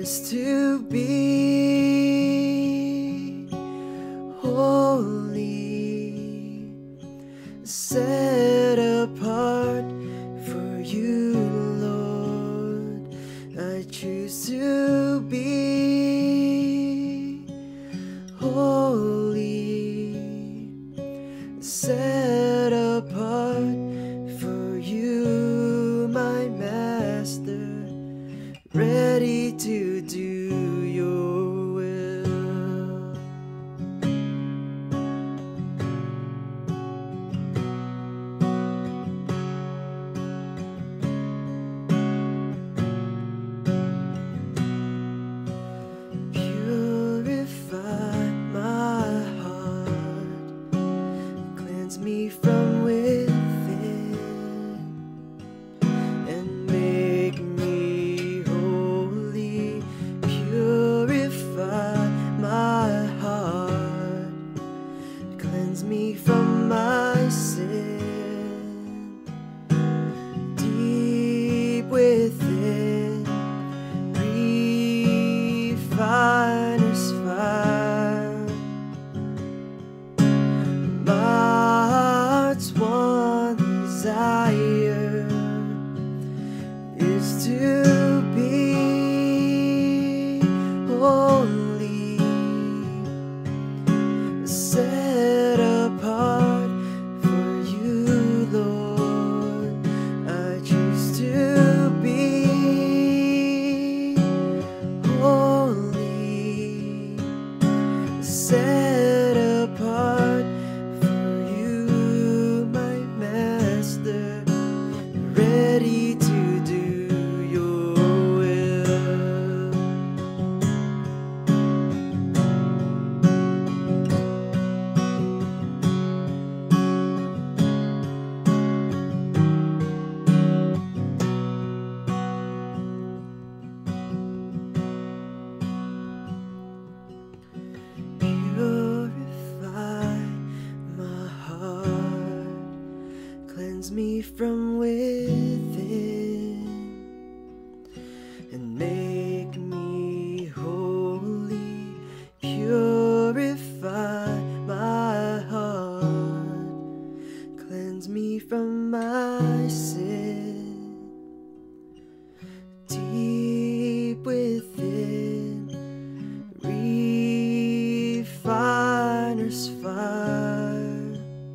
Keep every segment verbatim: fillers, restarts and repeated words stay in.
is to be holy, set apart for you, Lord. I choose to be holy, set apart for you, my Master, ready to do your will. Purify my heart, cleanse me from within, and make me holy. Purify my heart, cleanse me from my sin. Deep within, refiner's fire. My heart's one desire is to be holy, set apart for you, Lord. I choose to be holy, set apart for you, my Master, ready to do your will. Purify my heart, cleanse me from within, and make me holy. Purify my heart, cleanse me from my sin. Deep within, refiner's fire.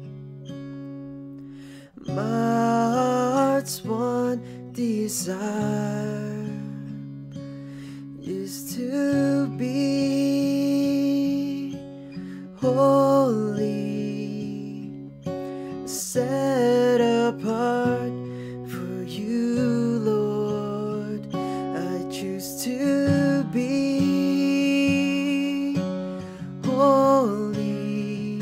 My heart's one desire is to be holy, set apart for you, Lord. I choose to be holy,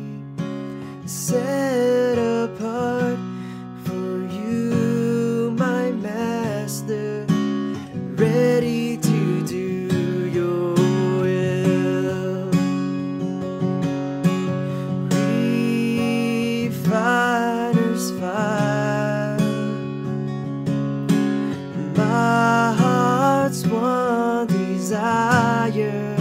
set apart for you, my Master, ready to do your will. Refiner's fire. My heart's one desire